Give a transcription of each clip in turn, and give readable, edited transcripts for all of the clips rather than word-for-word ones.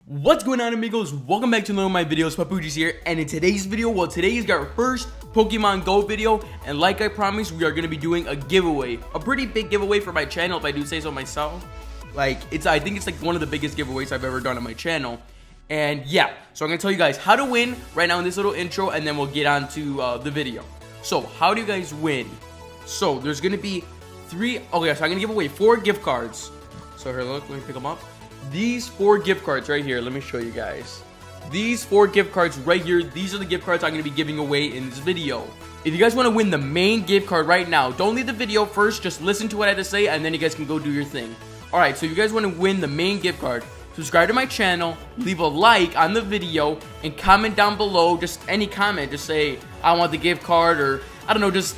What's going on, amigos? Welcome back to another of my videos. PaPooChis here, and in today's video, today's got our first Pokemon Go video, and like I promised, we are going to be doing a giveaway. A pretty big giveaway for my channel, if I do say so myself. I think it's like one of the biggest giveaways I've ever done on my channel. And yeah, so I'm going to tell you guys how to win right now in this little intro, and then we'll get on to the video. So, how do you guys win? So, there's going to be so I'm going to give away 4 gift cards. So here, look, let me pick them up. These 4 gift cards right here, let me show you guys. These 4 gift cards right here, these are the gift cards I'm going to be giving away in this video. If you guys want to win the main gift card right now, don't leave the video first, just listen to what I have to say, and then you guys can go do your thing. Alright, so if you guys want to win the main gift card, subscribe to my channel, leave a like on the video, and comment down below, just any comment, just say, I want the gift card, or, just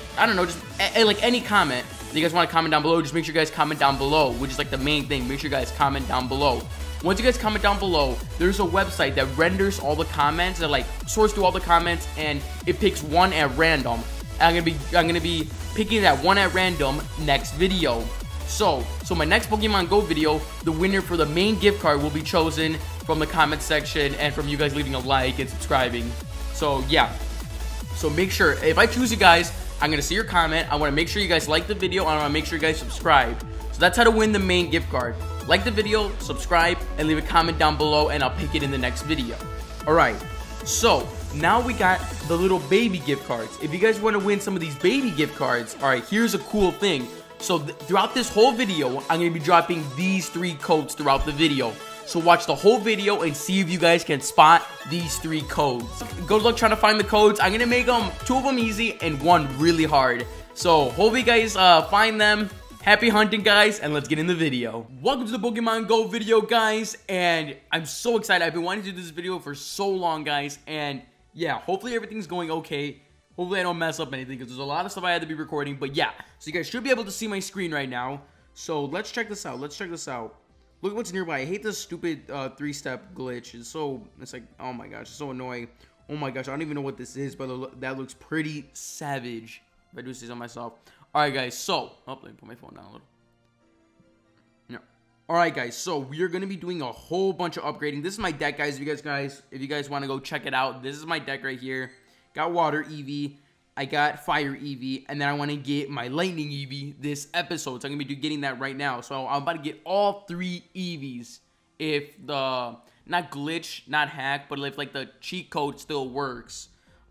like any comment. If you guys want to comment down below, just make sure you guys comment down below, which is like the main thing. Make sure you guys comment down below. Once you guys comment down below, there's a website that renders all the comments, that like sorts through all the comments, and it picks one at random. And I'm gonna be picking that one at random next video. So my next Pokemon Go video, the winner for the main gift card will be chosen from the comment section and from you guys leaving a like and subscribing. So yeah, so make sure, if I choose you guys, I'm going to see your comment. I want to make sure you guys like the video, and I want to make sure you guys subscribe. So that's how to win the main gift card. Like the video, subscribe, and leave a comment down below, and I'll pick it in the next video. Alright, so now we got the little baby gift cards. If you guys want to win some of these baby gift cards, alright, here's a cool thing. So throughout this whole video, I'm going to be dropping these 3 codes throughout the video. So watch the whole video and see if you guys can spot these 3 codes. Good luck trying to find the codes. I'm going to make 2 of them easy and 1 really hard. So hopefully you guys find them. Happy hunting, guys, and let's get in the video. Welcome to the Pokemon Go video, guys, and I'm so excited. I've been wanting to do this video for so long, guys, and yeah, hopefully everything's going okay. Hopefully I don't mess up anything, because there's a lot of stuff I had to be recording, but yeah. So you guys should be able to see my screen right now. So let's check this out. Look at what's nearby. I hate this stupid 3-step glitch. It's like, oh my gosh, it's so annoying. Oh my gosh, I don't even know what this is, but that looks pretty savage, if I do say so myself. Alright guys, so, let me put my phone down a little. Yeah. Alright guys, so we are going to be doing a whole bunch of upgrading. This is my deck, guys. If you guys want to go check it out, this is my deck right here. Got Water Eevee. I got Fire Eevee, and then I want to get my Lightning Eevee this episode, so I'm going to be getting that right now. So I'm about to get all 3 Eevees if the, not glitch, not hack, but if like the cheat code still works,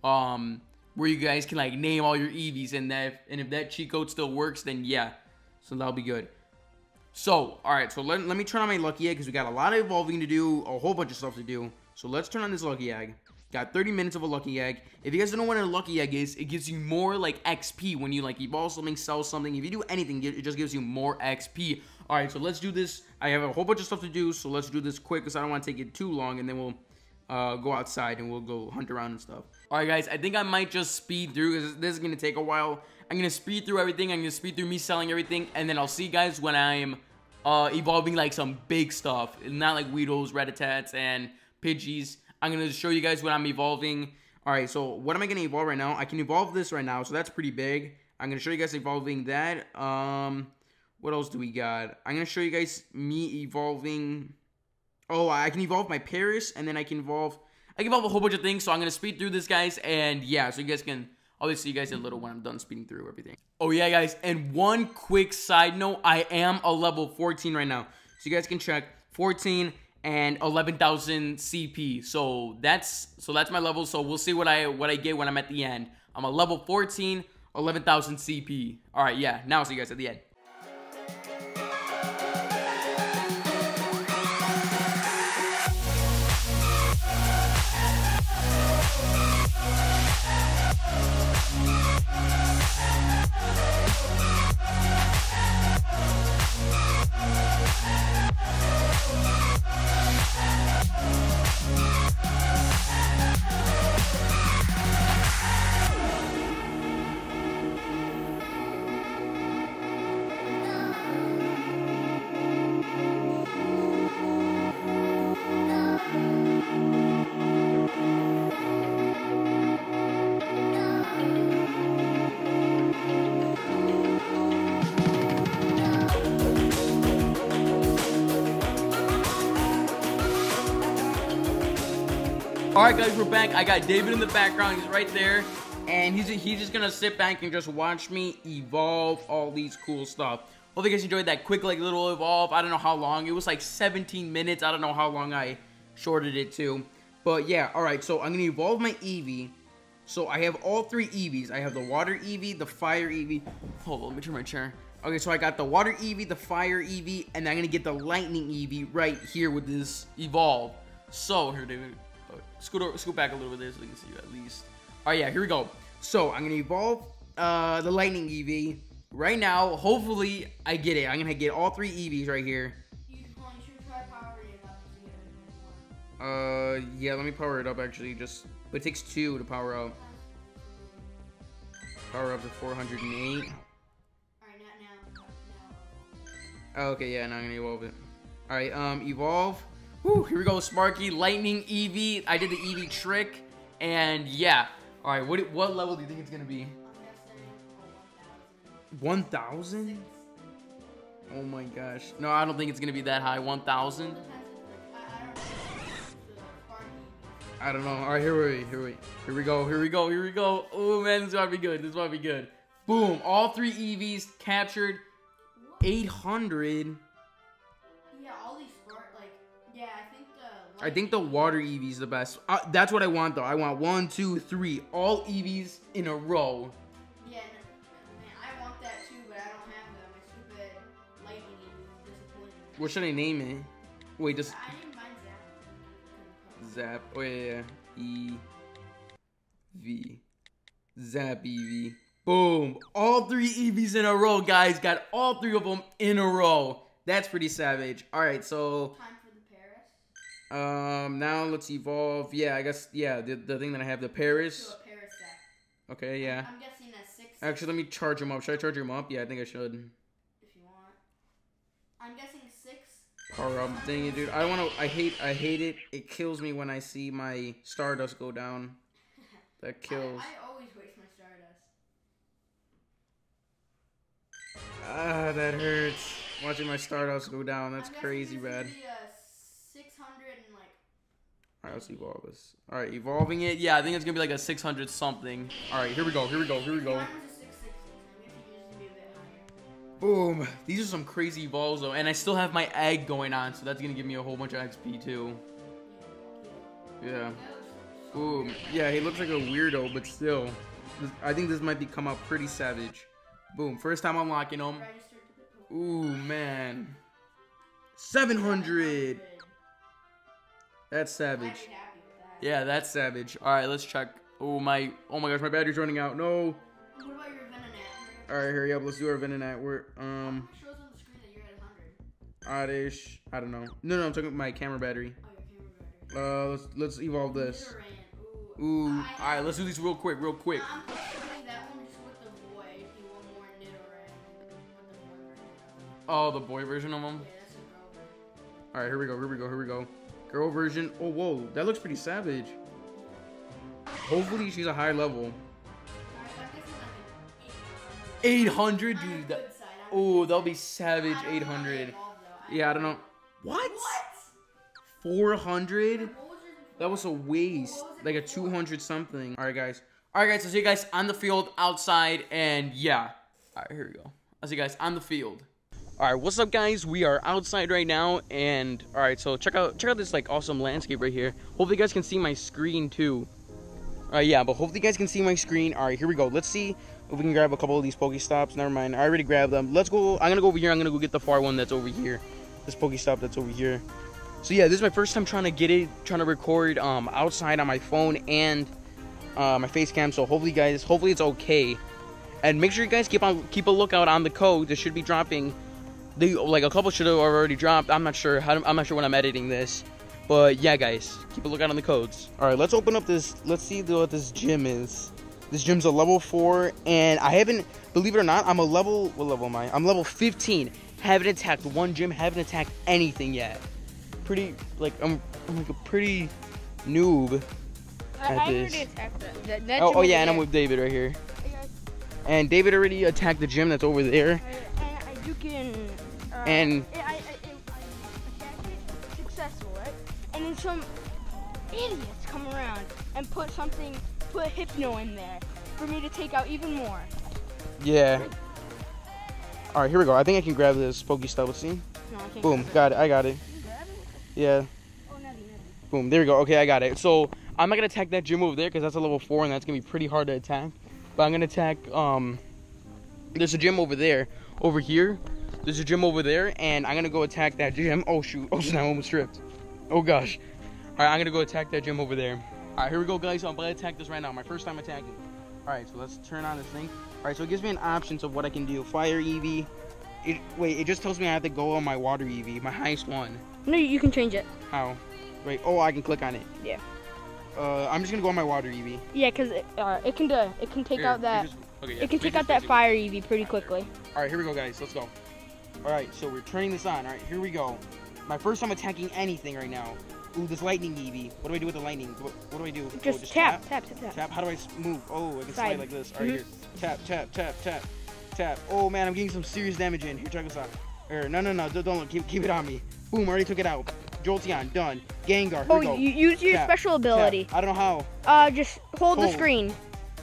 where you guys can like name all your Eevees, and if that cheat code still works, then yeah, so that'll be good. So, alright, so let me turn on my Lucky Egg, because we got a lot of evolving to do, a whole bunch of stuff to do. So let's turn on this Lucky Egg. Got 30 minutes of a Lucky Egg. If you guys don't know what a Lucky Egg is, it gives you more, like, XP when you, like, evolve something, sell something. If you do anything, it just gives you more XP. Alright, so let's do this. I have a whole bunch of stuff to do, so let's do this quick, because I don't want to take it too long, and then we'll go outside, and we'll go hunt around and stuff. Alright, guys, I think I might just speed through, because this is going to take a while. I'm going to speed through everything. I'm going to speed through me selling everything, and then I'll see you guys when I'm evolving, like, some big stuff. Not like Weedles, Rattatas, and Pidgeys. I'm going to show you guys what I'm evolving. Alright, so what am I going to evolve right now? I can evolve this right now, so that's pretty big. I'm going to show you guys evolving that. What else do we got? I'm going to show you guys me evolving. Oh, I can evolve my Paris, and then I can evolve a whole bunch of things. So I'm going to speed through this, guys, and yeah, so you guys can, I'll see you guys in a little when I'm done speeding through everything. Oh yeah, guys, and one quick side note, I am a level 14 right now. So you guys can check 14 and 11,000 CP. So that's my level. So we'll see what I get when I'm at the end. I'm a level 14, 11,000 CP. All right, yeah. Now I'll see you guys at the end. All right, guys, we're back. I got David in the background. He's right there. And he's just going to sit back and just watch me evolve all these cool stuff. Hope you guys enjoyed that quick, like, little evolve. I don't know how long. It was like 17 minutes. I don't know how long I shorted it to. But, yeah. All right, so I'm going to evolve my Eevee. So, I have all 3 Eevees. I have the Water Eevee, the Fire Eevee. Hold on, let me turn my chair. Okay, so I got the Water Eevee, the Fire Eevee, and I'm going to get the Lightning Eevee right here with this evolve. So, here, David. Scoot back a little bit so you can see you at least. Alright, yeah, here we go. So, I'm going to evolve the Lightning Eevee right now. Hopefully, I get it. I'm going to get all 3 Eevees right here. Yeah, let me power it up, actually. But it takes 2 to power up. Power up to 408. Alright, now. Okay, yeah, now I'm going to evolve it. Alright, evolve. Whew, here we go, Sparky. Lightning Eevee. I did the Eevee trick. And, yeah. Alright, what level do you think it's going to be? 1,000? Oh my gosh. No, I don't think it's going to be that high. 1,000? I don't know. Alright, here we go. Oh man, this is about to be good. This is about to be good. Boom. All 3 Eevees captured. 800. Yeah, all these yeah, I think the Water Eevee's the best. That's what I want, though. I want 1, 2, 3, all Eevees in a row. Yeah, man, I want that too, but I don't have them. My stupid Lightning Eevee is disappointing. What should I name it? Wait, just I named mine Zap. Zap. Oh yeah. Eevee. Zap Eevee. Boom. All 3 Eevees in a row, guys. Got all 3 of them in a row. That's pretty savage. All right, so. Time for the Paris. Now let's evolve. Yeah, I guess. Yeah, the thing that I have, the Paris. To a Paris set. Okay, yeah. I'm guessing that's 6. Actually, let me charge him up. Should I charge him up? Yeah, I think I should. If you want. I'm guessing 6. Power up. Dang it, dude. I hate it. It kills me when I see my Stardust go down. That kills. I always waste my Stardust. Ah, that hurts. Watching my Stardust go down. That's crazy bad. 600 and like. Alright, let's evolve this. Alright, evolving it. Yeah, I think it's gonna be like a 600 something. Alright, here we go. Mine was a 660, so we have to use it to be a bit higher. Boom. These are some crazy evolves though. And I still have my egg going on, so that's gonna give me a whole bunch of XP too. Yeah. Boom. Yeah, he looks like a weirdo, but still. I think this might come out pretty savage. Boom. First time unlocking him. Ooh, man. 700. That's savage. Yeah, that's savage. Alright, let's check. Oh my gosh, my battery's running out. No. What about your Venonat? Alright, hurry up. Let's do our Venonat. We're, It shows on the screen that you're at 100. oddish. I don't know. No, I'm talking about my camera battery. Oh, your camera battery. Let's evolve this. Nidoran. Ooh. Alright, let's do these real quick. I'm putting that one just with the boy if you want more Nidoran with the boy version. Oh, the boy version of them? Yeah, that's a girl version. Alright, here we go. Girl version. Oh, whoa. That looks pretty savage. Hopefully she's a high level. 800, dude. Oh, that'll be savage. 800. Yeah, I don't know. What? 400? That was a waste. Like a 200 something. Alright, guys. I'll see you guys on the field outside. And yeah. Alright, here we go. I'll see you guys on the field. Alright, what's up, guys? We are outside right now, and alright, so check out this like awesome landscape right here. Hopefully you guys can see my screen too. Alright, yeah, but hopefully you guys can see my screen. Alright, here we go. Let's see if we can grab a couple of these Pokestops. Never mind, I already grabbed them. Let's go. I'm gonna go over here. I'm gonna go get the far one that's over here. This Pokestop that's over here. So yeah, this is my first time trying to record outside on my phone and my face cam. So hopefully it's okay. And make sure you guys keep a lookout on the code. This should be dropping. Like a couple should have already dropped. I'm not sure when I'm editing this, but yeah, guys, keep a lookout on the codes. All right, let's open up this. Let's see what this gym is. This gym's a level 4, and I haven't, believe it or not, I'm a level. What level am I? I'm level 15. Haven't attacked one gym. Haven't attacked anything yet. Pretty like I'm like a pretty noob at this. I already attacked that. Oh yeah, and I'm with David right here. And David already attacked the gym that's over there. You can. And I attacked it successful, right? And then idiots come around and put Hypno in there for me to take out even more. Yeah. All right, here we go. I think I can grab this Pokestop. Let's see. No, I can't. Boom, got it. I got it. Yeah. Oh, Nebby. Boom, there we go. Okay, I got it. So I'm not gonna attack that gym over there because that's a level 4 and that's gonna be pretty hard to attack. But I'm gonna attack. There's a gym over there. Over here, there's a gym over there, and I'm gonna go attack that gym. Oh shoot! Oh snap! I almost tripped. Oh gosh! All right, I'm gonna go attack that gym over there. All right, here we go, guys. So I'm gonna attack this right now. My first time attacking. All right, so let's turn on this thing. All right, so it gives me an options of what I can do. Fire EV. It just tells me I have to go on my water EV, my highest one. No, you can change it. How? Wait. Oh, I can click on it. Yeah. I'm just gonna go on my water EV. Yeah, cause it can take out that. Okay, yeah, it can take out that fire EV pretty quickly. All right, here we go, guys. Let's go. All right, so we're turning this on. All right, here we go. My first time attacking anything right now. Ooh, this lightning EV. What do I do with the lightning? What do I do? Just tap. Tap. How do I move? Oh, I can Side. slide like this. All right, here. Tap. Oh man, I'm getting some serious damage in. Here, check this out. No. Don't look. Keep it on me. Boom, already took it out. Jolteon, done. Gengar, here we go. You use your special ability. Tap. I don't know how. Just hold the screen.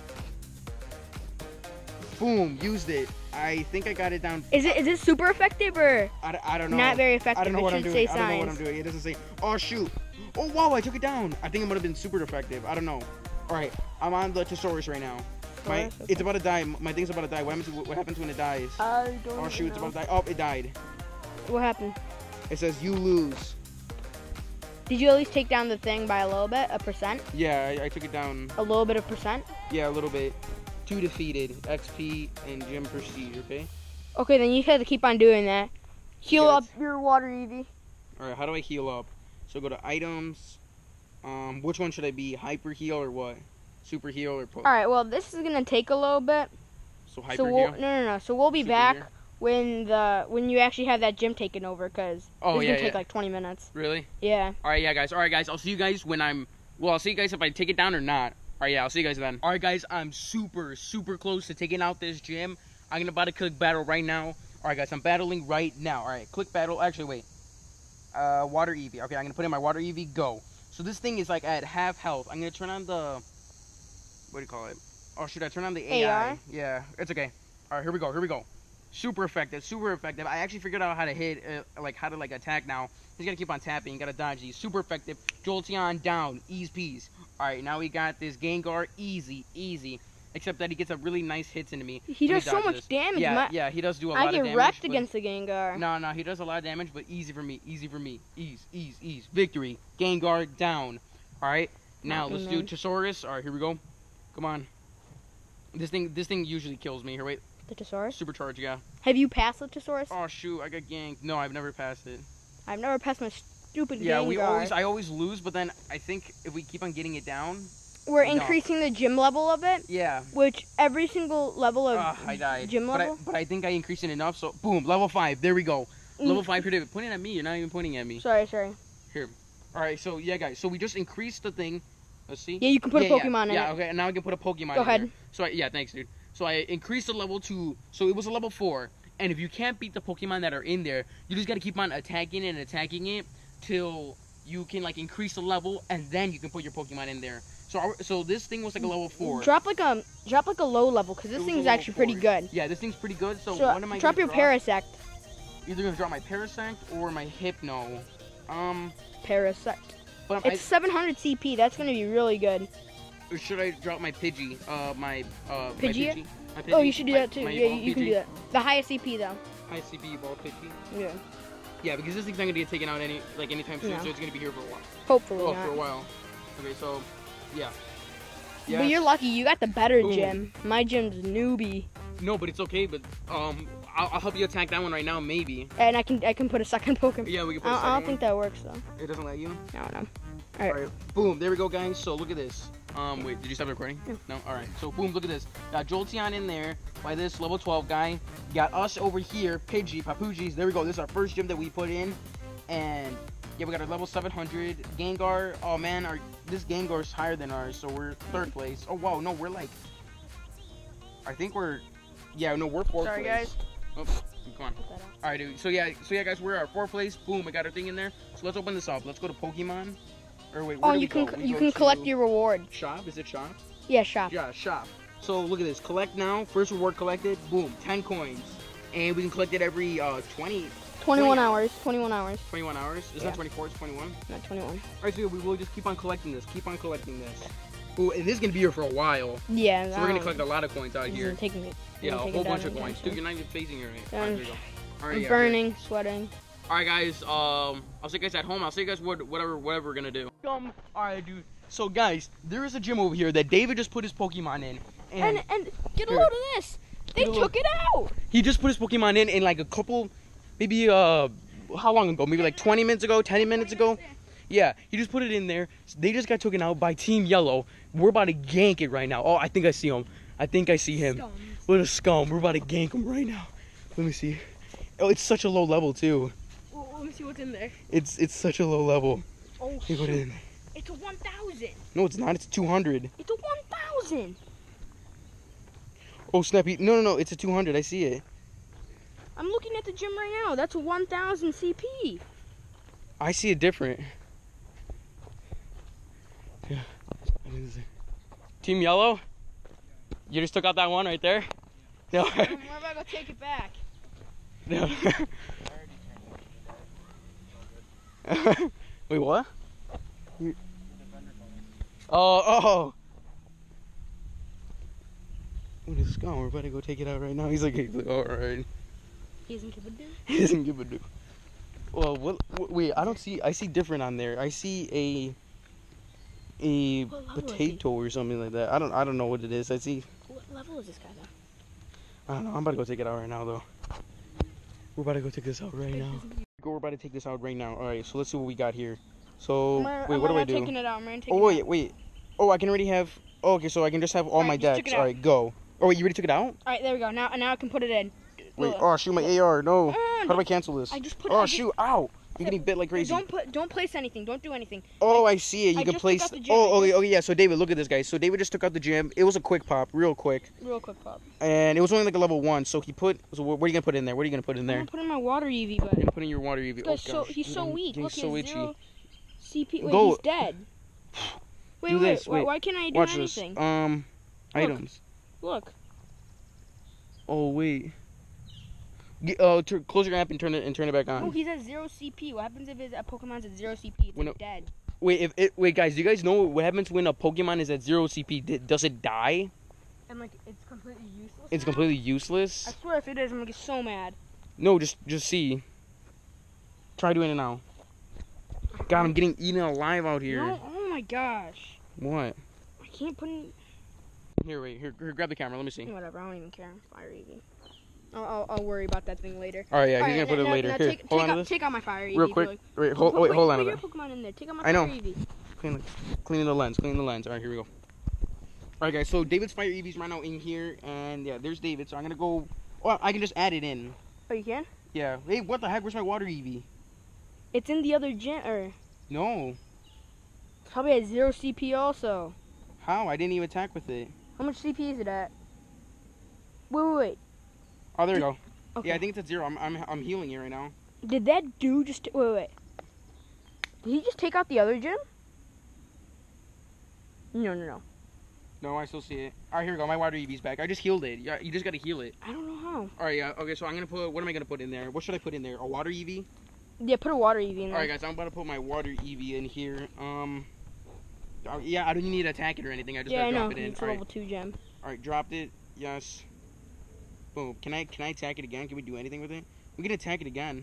Boom, used it. I think I got it down. Is it super effective or? I don't know. Not very effective. I don't know what I'm doing. Say I don't know what I'm signs. doing. It doesn't say. Oh shoot. Oh wow, I took it down. I think it would have been super effective. I don't know. All right, I'm on the Thesaurus right now. It's about to die. My thing's about to die. What happens when it dies? I don't know. Oh shoot, it's about to die. Oh, it died. What happened? It says you lose. Did you at least take down the thing by a little bit, a percent? Yeah, I took it down. A little bit of percent? Yeah, a little bit. 2 defeated. XP and gym prestige. Okay. Okay, then you have to keep on doing that. Heal up your water EV. All right, how do I heal up? So go to items. Which one should I be? Hyper heal or what? Super heal or All right. Well, this is gonna take a little bit. So hyper heal. No. So we'll be Super back heal? when you actually have that gym taken over, because it's gonna take like 20 minutes. Really? Yeah. All right, guys. I'll see you guys when I'm. Well, I'll see you guys if I take it down or not. All right, yeah, I'll see you guys then. All right, guys, I'm super close to taking out this gym. I'm about to click battle right now. All right, guys, I'm battling right now. All right, click battle. Actually, wait. Water EV. Okay, I'm gonna put in my water EV. Go. So this thing is like at half health. I'm gonna turn on the. What do you call it? Oh, should I turn on the AI? Yeah, it's okay. All right, here we go. Super effective. I actually figured out how to hit, how to attack now. He's gotta keep on tapping. You gotta dodge these. Super effective. Jolteon down. Ease peas. All right, now we got this Gengar. Easy. Except that he gets a really nice hits into me. He does so much damage. Yeah, he does do a lot of damage. I get wrecked against the Gengar. No, he does a lot of damage, but easy for me. Ease. Victory. Gengar down. All right, now let's do Thesaurus. All right, here we go. Come on. This thing usually kills me. Here, wait. The Thesaurus? Supercharge, yeah. Have you passed the Thesaurus? Oh shoot, I got ganked. No, I've never passed it. I've never passed my stupid Gengar. Yeah, I always lose, but then I think if we keep on getting it down, we're increasing the gym level of it. Yeah. Which every single level of I died. Gym level. But I think I increased it enough. So boom, level 5. There we go. Level 5 here. Pointing at me. You're not even pointing at me. Sorry. Here. All right. So yeah, guys. So we just increased the thing. Let's see. Yeah, you can put a Pokemon in it. Yeah. Okay. And now I can put a Pokemon. Go ahead. There. So yeah, thanks, dude. So I increased the level to. So it was a level 4. And if you can't beat the Pokemon that are in there, you just gotta keep on attacking it till you can increase the level, and then you can put your Pokemon in there. So this thing was like a level 4. Drop like a low level, because this thing's actually pretty good. Yeah, this thing's pretty good. So what am I drop gonna your Parasect. Either gonna drop my Parasect or my Hypno. Parasect. But it's 700 CP. That's gonna be really good. Or should I drop my Pidgey? My Pidgey? My Pidgey? Oh, you should do that too. My Yeah, evolved you can Pidgey? do that. The highest CP though. High CP evolved Pidgey. Yeah. Yeah, because this thing's not gonna get taken out anytime soon, No. so it's gonna be here for a while. Hopefully Oh, not. for a while. Okay, so yeah. But you're lucky. You got the better Boom. gym. My gym's newbie. No, but it's okay. But I'll help you attack that one right now, maybe. And I can put a second Pokemon. Yeah, we can put a second I one. don't think that works though. It doesn't let you? I don't know. All right. Boom. There we go, guys. So look at this. Wait, did you stop recording? No. All right. So boom, look at this. Got Jolteon in there by this level 12 guy. Got us over here, Pidgey, PaPooChis. There we go. This is our first gym that we put in, and yeah, we got our level 700 Gengar. Oh man, this Gengar is higher than ours, so we're 3rd place. Oh wow, no, we're I think we're, yeah, no, we're 4th place. Sorry, guys. Oh, come on. All right, dude. So yeah, guys, we're at 4th place. Boom, we got our thing in there. So let's open this up. Let's go to Pokemon. Or wait, Oh, where do you we can go? We you go can collect to your reward. shop. Is it shop? Yeah, shop. Yeah, shop. So look at this. Collect now. First reward collected. Boom, 10 coins, and we can collect it every 21 hours. 21 hours. 21 hours. Is that 24? It's 21. Not 21. All right, so we will just keep on collecting this. Keep on collecting this. Ooh, and this is gonna be here for a while. Yeah. So we're gonna collect a lot of coins out This here. isn't taking it. Yeah, a Take whole it down bunch of coins. anytime Dude, you're not even facing it right. soon. Alright, here we go. Alright, I'm yeah, burning, sweating. Alright guys, I'll see you guys at home. I'll see you guys whatever we're gonna do. Alright dude. So guys, there is a gym over here that David just put his Pokemon in. And get a Here. load of this. They Get a took it out. He just put his Pokemon in like a couple, maybe how long ago? Maybe like 20 minutes ago, 10 minutes ago? Yeah, he just put it in there. They just got taken out by Team Yellow. We're about to gank it right now. Oh, I think I see him. I think I see him. Scum. What a scum. We're about to gank him right now. Let me see. Oh, it's such a low level too. Well, let me see what's in there. It's such a low level. Oh, Hey, what is it? it's a 1,000. No, it's not. It's 200. It's a 1,000. Oh, Snappy. No. It's a 200. I see it. I'm looking at the gym right now. That's a 1,000 CP. I see it different. Yeah. Team Yellow? You just took out that one right there? No. We're about to go take it back. No. Wait, what? Oh. What is scum? We're about to go take it out right now. He's like all right. He doesn't give a damn. He doesn't give a do. Well, wait, I don't see. I see different on there. I see a What level is potato or something like that. I don't know what it is. I see. What level is this guy though? I don't know. I'm about to go take it out right now though. We're about to go take this out right now. We're about to take this out right now. All right. So let's see what we got here. So wait, what do I do? Taking it out. I'm taking Oh it out. wait. Oh, I can already have. Oh, okay, so I can just have all Alright, my just took decks. it All out. right, go. Oh wait, you already took it out? All right, there we go. Now I can put it in. Wait. Oh shoot, my AR. No. Uh, How do I cancel this? I just put. Oh I just- shoot! Ow! I'm getting bit like crazy. Don't place anything. Don't do anything. Oh, I see it. You I can just place. took out the gym. Oh, okay, yeah. So David, look at this, guys. So David just took out the gym. It was a quick pop, real quick, Real quick pop. and it was only like a level 1. So he put. So what are you gonna put in there? What are you gonna put in I'm there? gonna put in my water EV, but You're gonna put in your water EV. Oh this guy's gosh, he's so I'm weak. getting Look, so he has itchy. 0 CP. Wait, Go. he's dead. Wait, Do wait. this, wait. Why can't I do Watch anything? this. Items. Look. Oh wait. Close your app and turn it back on. Oh, he's at 0 CP. What happens if his Pokemon's at 0 CP? It's When like dead. Wait, wait, guys. Do you guys know what happens when a Pokemon is at 0 CP? Does it die? And like it's completely useless. It's now? completely useless. I swear, if it is, I'm gonna get so mad. No, just see. Try doing it now. God, I'm getting eaten alive out here. No, oh my gosh. What? I can't put in. Here, wait. Here, grab the camera. Let me see. Whatever. I don't even care. Fire EV. I'll worry about that thing later. All right, yeah, he's Alright, gonna put it now- later. now Here, take hold on to out, this. take out my fire EV. Real quick. Wait, hold on Put to your that. Pokemon in there. Take out my I know. fire EV. Cleaning the lens. Cleaning the lens. All right, here we go. All right, guys. So David's fire EV's right now in here, and yeah, there's David. So I'm gonna go. Oh, I can just add it in. Oh, you can? Yeah. Hey, what the heck? Where's my water EV? It's in the other gym, or No. it's probably at 0 CP also. How? I didn't even attack with it. How much CP is it at? Wait. Oh, there we go. Okay. Yeah, I think it's at 0. I'm healing it right now. Did that dude just wait? Did he just take out the other gym? No. No, I still see it. All right, here we go. My water EV's back. I just healed it. Yeah, you just gotta heal it. I don't know how. All right, yeah. Okay, so I'm gonna put. What am I gonna put in there? What should I put in there? A water EV? Yeah, put a water EV in there. All right, guys. I'm about to put my water EV in here. Yeah, I don't need to attack it or anything. I just Yeah, I gotta know. drop it in. It's a All level right. 2 gem. All right, dropped it. Yes. Boom. Can I attack it again? Can we do anything with it? We can attack it again.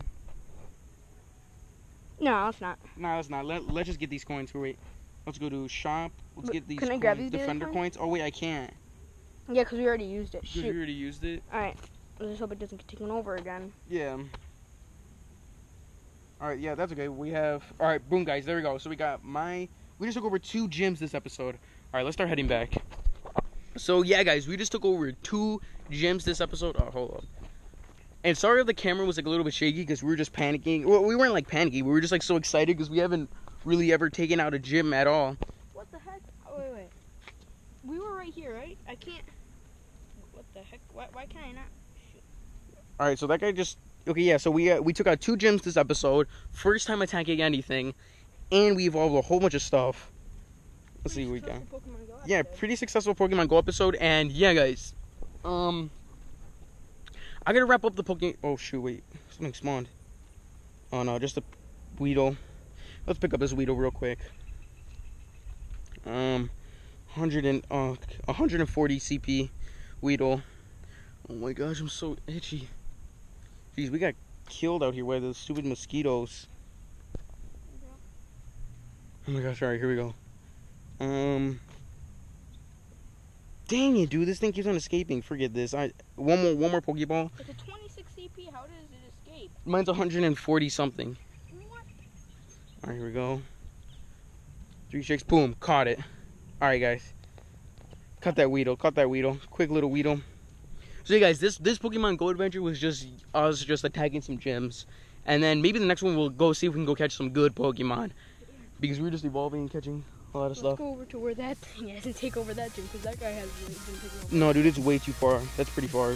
No, it's not. No, let's not. Let's just get these coins. Wait. Let's go to shop. Let's get these. Can I grab coins. these Defender coins? coins? Oh wait, I can't. Yeah, because we already used it. Because we Shoot. already used it. Alright. Let's just hope it doesn't get taken over again. Yeah. Alright, yeah, that's okay. We have... Alright, boom, guys. There we go. So we got my... We just took over 2 gyms this episode. Alright, let's start heading back. So, yeah, guys. We just took over 2 gyms this episode. Oh, hold up. And sorry if the camera was, like, a little bit shaky because we were just panicking. Well, we weren't, like, panicking. We were just, like, so excited because we haven't really ever taken out a gym at all. What the heck? Oh, wait. We were right here, right? I can't... What the heck? Why can I not? Alright, so that guy just... Okay, yeah, so we took out 2 gyms this episode. First time attacking anything. and we evolved a whole bunch of stuff. Let's see what we got. Yeah, pretty successful Pokemon Go episode. And yeah, guys, I gotta wrap up the Pokemon. Oh shoot, wait, something spawned. Oh no, just a Weedle. Let's pick up this Weedle real quick. 140 CP Weedle. Oh my gosh, I'm so itchy. Jeez, we got killed out here by those stupid mosquitoes. Oh my gosh, alright, here we go. Dang it, dude, this thing keeps on escaping. Forget this. One more Pokeball. It's a 26 CP, how does it escape? Mine's 140 something. What? Alright, here we go. 3 shakes, boom, caught it. Alright, guys. Caught that Weedle, quick little Weedle. So yeah, guys, this Pokemon Go adventure was just us just attacking some gyms. And then maybe the next one we'll go see if we can go catch some good Pokemon. Because we were just evolving and catching a lot of stuff. Let's go over to where that thing is and take over that gym, because that guy has really been taking over. No, dude, it's way too far. That's pretty far.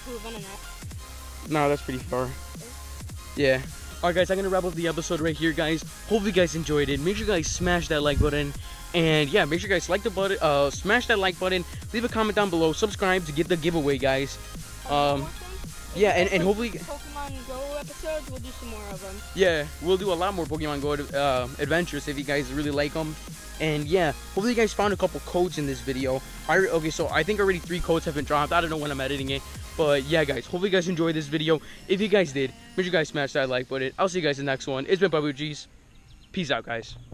No, that's pretty far. Yeah. Alright, guys, I'm going to wrap up the episode right here, guys. Hope you guys enjoyed it. Make sure you guys smash that like button. And yeah, make sure you guys like the button, smash that like button, leave a comment down below, subscribe to get the giveaway, guys. Yeah, and hopefully Pokemon Go episodes, we'll do some more of them. Yeah, we'll do a lot more Pokemon Go adventures if you guys really like them. And yeah, hopefully you guys found a couple codes in this video. Okay, so I think already 3 codes have been dropped. I don't know when I'm editing it. But yeah, guys, hopefully you guys enjoyed this video. If you guys did, make sure you guys smash that like button. I'll see you guys in the next one. It's been PaPooChis. Peace out, guys.